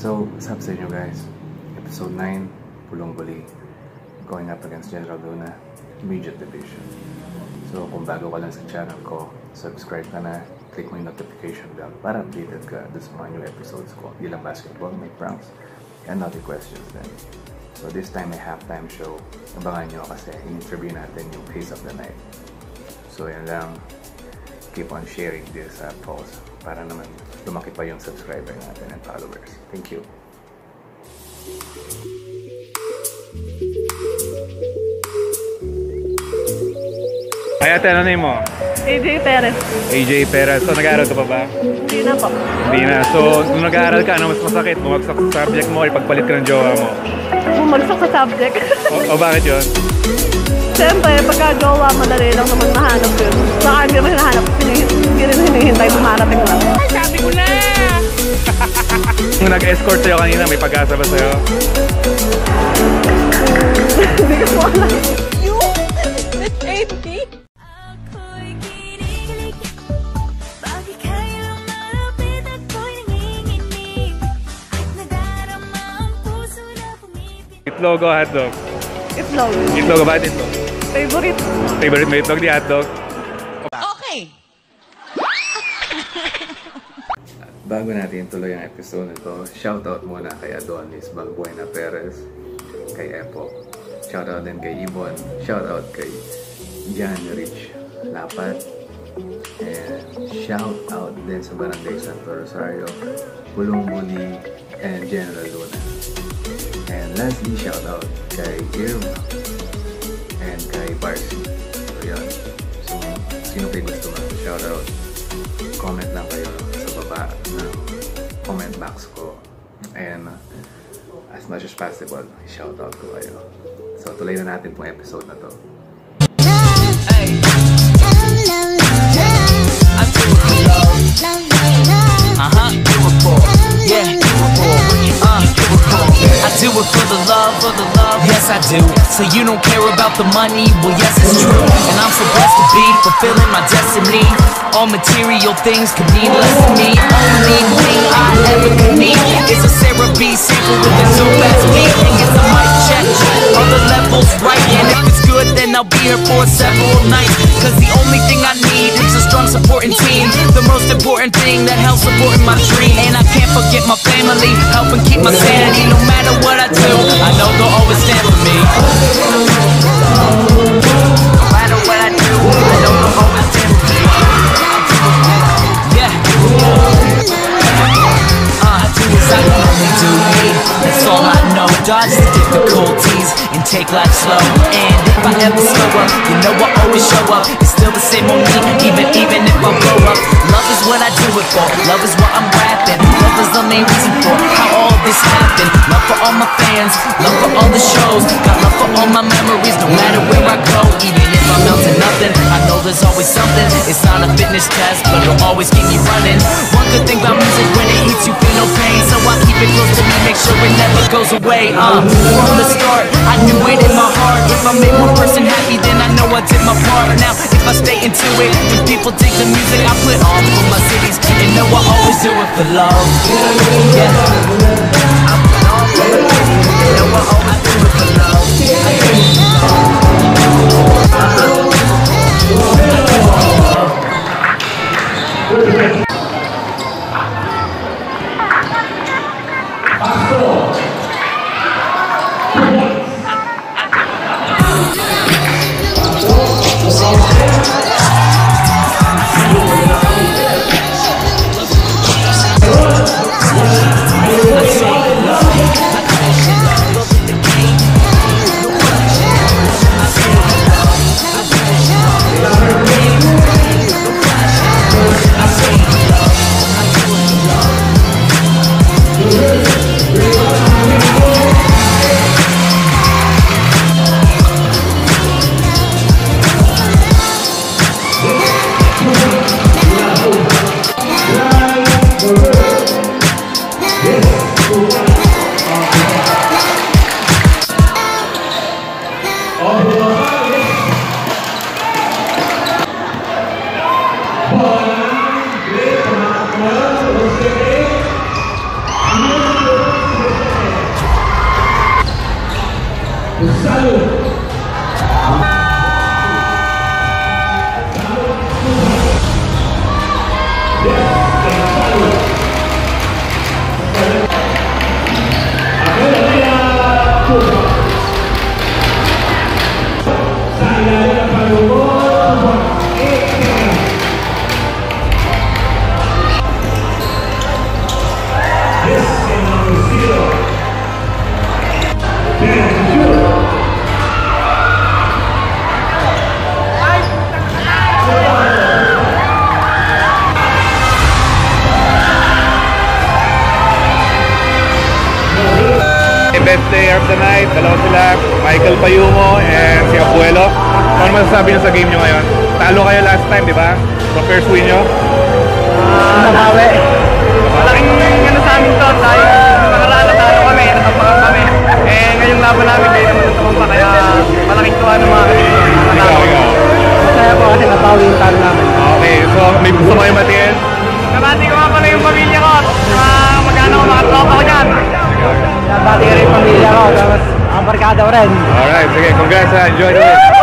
So, what's up sa inyo guys? Episode 9, Pulong Buli. Going up against General Luna, Immediate Division. So, kung bago ka lang sa channel ko, subscribe ka na, click mo yung notification bell para updated ka sa mga new episodes ko. Hindi lang basketball, may pranks, and other questions din. So, this time may halftime show. Abangan nyo kasi in-interview natin yung Pace of the Night. So, yan lang. Keep on sharing this post para naman lumaki pa yung subscriber natin and followers. Thank you. Ay, ate, ano name mo? AJ Perez. AJ Perez. So, nag-aaral ka pa ba? Hindi na po. Hindi na. So, nung nag-aaral ka, ano mas masakit? Bumagsak sa subject mo o ipagpalit ka ng jowa mo? Bumagsak sa subject. O bakit yun? Siyempre, pagka-jowa, madali lang naman mahanap yun. Saka hindi naman hinahanap. Hindi rin hinihintay, dumarating lang. Ay, sabi ko na! Nung nag-escort sa'yo kanina, may pag-asa ba sa'yo? Hindi ko alam. You? That's AD? Itlog o hotdog? Itlog. Itlog o bakit itlog? Favorite. Favorite mo itlog di hotdog? Okay. Bago natin tuloy ang episode nito, shoutout muna kay Adonis Balbuena Perez, kay Epo, shoutout din kay Ibon, shoutout kay Jan Rich Lapat, and shoutout din sa Barangay Santo Rosario, Pulong Buli, and General Luna. And lastly, shoutout kay Irma and kay Barcy. So yun. So, sino kayo gusto mag-shoutout? Comment lang kayo sa baba ng comment box ko. And as much as possible, shoutout ko kayo. So, tuloy na natin pong episode na to. Hey. I do it for love. Do it for. Yeah, do it for. Do it for. I do it for the love, yes I do. So you don't care about the money, well yes it's true. And I'm so blessed to be fulfilling my destiny. All material things could mean less to me. Only thing I ever could need is a Sarah B sample with a dope ass beat. And get the mic check, all the levels right. And if it's good then I'll be here for several nights. Cause the only thing I need is a strong supporting team. The most important thing that helps supporting my dream. And I can't forget my family, helping keep my sanity. No matter what I do, I know they'll always stand with me. No matter what I do, I know they'll always stand with me. Yeah. I do as I can only do me. That's all I know. Dodge the difficulties and take life slow. And if I ever slow up, you know I always show up. It's still the same on me, even if I blow up. Love is what I do it for. Love is what I'm rapping. Love is the main reason for how all this happened. Love for all my fans, love for all the shows. Got love for all my memories, no matter where I go. Even if I'm out to nothing, I know there's always something. It's not a fitness test, but it'll always keep me running. One good thing about music, when it hits you feel no pain. So I keep it close to me, make sure it never goes away. From the start, I knew it in my heart. If I make one person happy, then I know I did my part. Now, if I stay into it, if people dig the music, I put on for my cities. And know I always do it for love. Yeah. I put on for my cities. And know I always do it for love. I do it for love. I best player of the night. Dalawa sila, Michael Payumo and si Abuelo. Ano masasabi nyo sa game nyo ngayon? Talo kayo last time, di ba? So first win nyo? Nakawi. Malaking ano sa amin to dahil nakaraan na tayo kami, natapakan kami. Eh ngayong laban namin kayo naman natamang pa kaya malaking tuwa ng mga Ikaw. Masaya po kasi nabawi yung talo namin. Okay, so may gusto kayo matiin? Nabati ko nga pala yung pamilya ko at magkano ko mga tropa ko dyan. Nabati ko rin yung pamilya ko tapos ang barkada ko rin. Alright, sige, congrats ha. Enjoy the win.